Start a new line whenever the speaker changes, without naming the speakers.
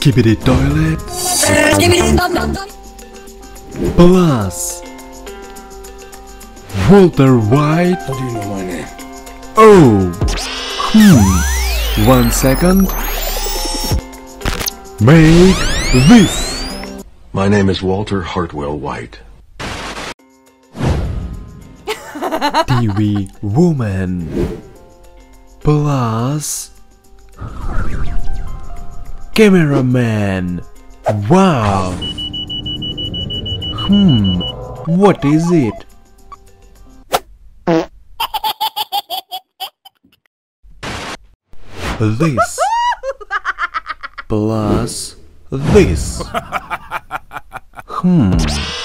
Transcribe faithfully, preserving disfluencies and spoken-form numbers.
Skibidi Toilet plus Walter White.
How do you know my name?
Oh, hmm. One second. Make this.
My name is Walter Hartwell White.
T V Woman plus Cameraman. Wow. Hmm. What is it? This plus this. Hmm.